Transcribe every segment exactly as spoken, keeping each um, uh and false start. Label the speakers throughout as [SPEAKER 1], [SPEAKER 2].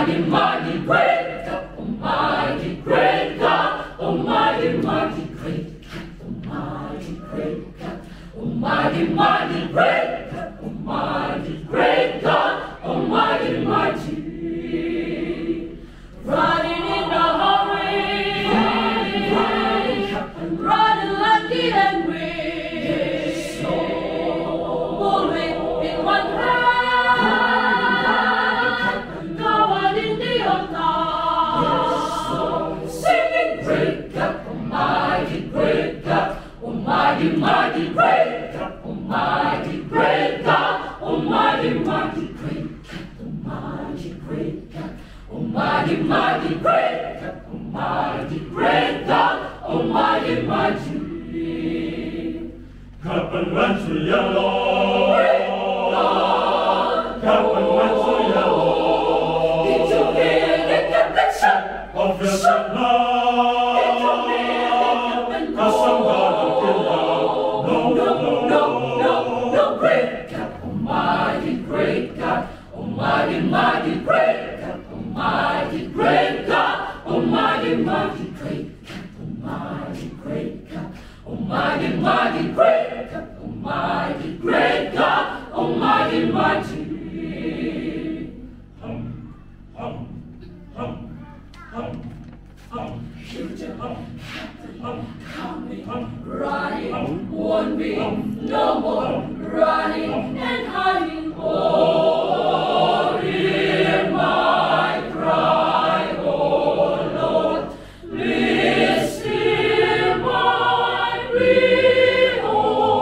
[SPEAKER 1] Almighty, mighty, great God, Almighty, great God, Almighty, mighty, great God, Almighty, great God, Almighty, mighty, great God, Almighty, great God, Almighty, mighty. Running in a hurry, running like the enemy. Bullet in one hand, coward in the other. Singing, great God, Almighty, great God, Almighty, mighty, great God, Almighty, great God, Almighty, mighty, great God, Almighty, great God, Almighty, mighty, great God, Almighty, great God, Almighty, mighty.
[SPEAKER 2] Cup and went to yellow. Cup and went to yellow.
[SPEAKER 1] Did you hear the conviction
[SPEAKER 2] Of your son,
[SPEAKER 1] Did you hear the conviction?
[SPEAKER 2] cause somebody killed her. No,
[SPEAKER 1] No, no, no, no, great God, Almighty, great God, Almighty, mighty, great God, Almighty, great God, Almighty, mighty, great God, Almighty, great God, Almighty, mighty, great God, Almighty, great God, Almighty, mighty.
[SPEAKER 2] hum, hum, hum, hum, hum,
[SPEAKER 1] Future
[SPEAKER 2] hum, hum,
[SPEAKER 1] coming,
[SPEAKER 2] hum,
[SPEAKER 1] running, won't be no more running and hiding. Oh, hear my cry, oh Lord, please hear my plea, oh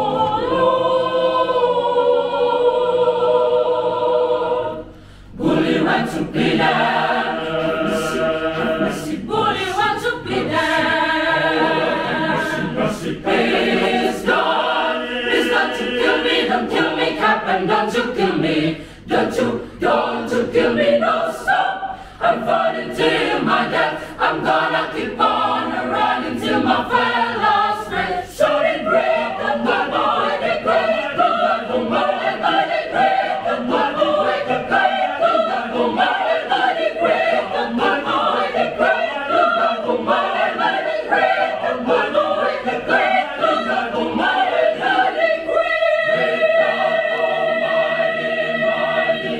[SPEAKER 1] Lord. Bully went to be there, have mercy, bully went to be there.
[SPEAKER 2] mercy,
[SPEAKER 1] Please God, please don't you kill me, don't kill me, Captain, don't you kill me, don't you, don't you kill me, no stop. I'm fighting till my death, I'm gonna keep on running till my fellows friends. Shouting great, the boy, the great, the boy, the great, the boy, the great, the boy, the great, the boy, the great, the boy, the great, the boy, the great, the Almighty, mighty, great God, Almighty, mighty,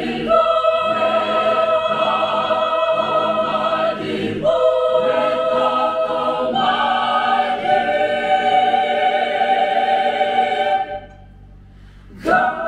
[SPEAKER 1] great God, Almighty, God.